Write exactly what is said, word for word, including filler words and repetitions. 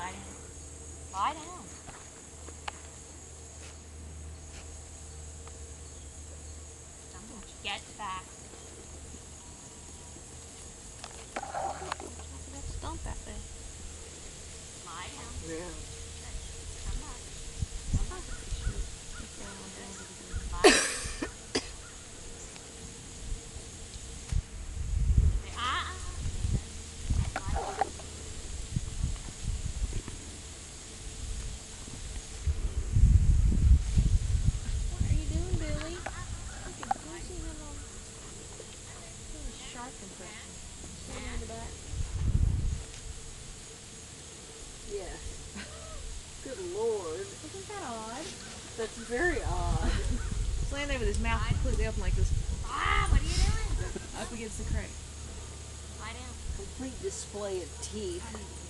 Lie down. Lie down. Get back. That stump out there. Lie down. Yeah. Come back. Come back. Lie down. Ah. What are you doing, Billy? Shark impression. Stand on the back. Yes. Good Lord. Isn't that odd? That's very odd. He's laying there with his mouth completely open like this. Ah, what are you doing? Up against the crate. Lie down. Complete display of teeth.